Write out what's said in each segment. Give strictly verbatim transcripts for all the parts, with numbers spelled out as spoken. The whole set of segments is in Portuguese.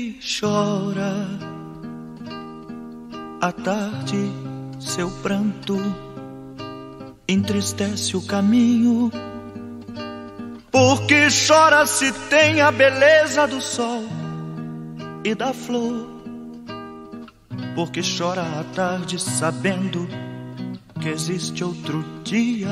que chora à tarde, seu pranto entristece o caminho. Por que chora se tem a beleza do sol e da flor? Por que chora à tarde sabendo que existe outro dia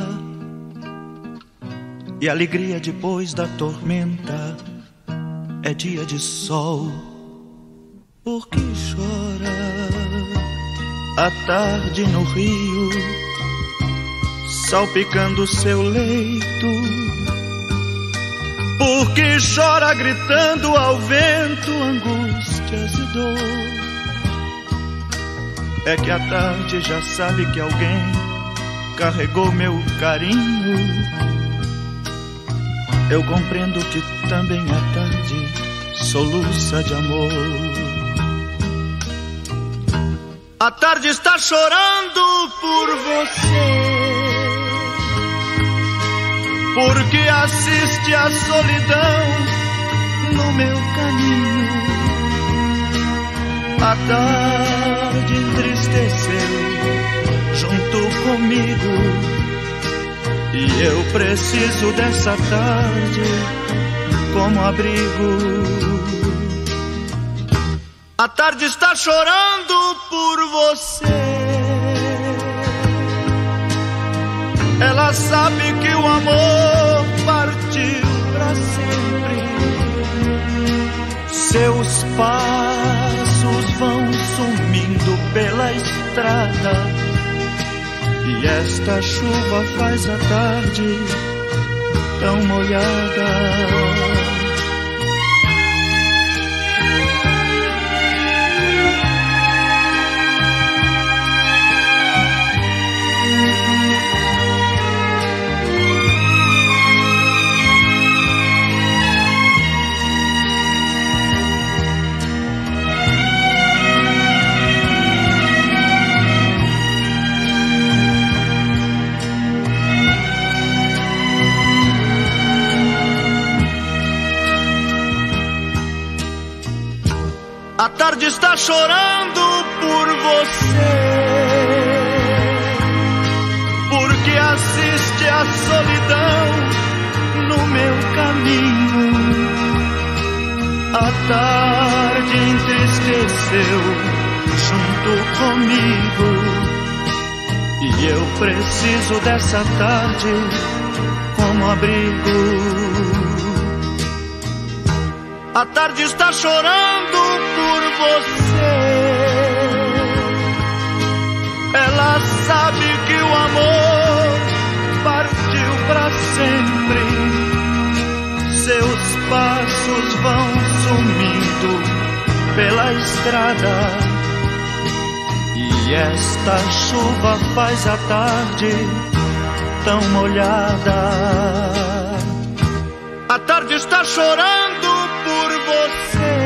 e a alegria depois da tormenta é dia de sol? Por que chora à tarde no rio, salpicando seu leito? Por que chora gritando ao vento angústias e dor? É que a tarde já sabe que alguém carregou meu carinho. Eu compreendo que também a tarde soluça de amor. A tarde está chorando por você, porque assiste a solidão no meu caminho. A tarde entristeceu junto comigo, e eu preciso dessa tarde como abrigo. A tarde está chorando por você, ela sabe que o amor partiu pra sempre. Seus passos vão sumindo pela estrada, e esta chuva faz a tarde tão molhada. A tarde está chorando por você, porque assiste a solidão no meu caminho. A tarde entristeceu junto comigo, e eu preciso dessa tarde como abrigo. A tarde está chorando por você, ela sabe que o amor partiu pra sempre. Seus passos vão sumindo pela estrada, e esta chuva faz a tarde tão molhada. A tarde está chorando por você,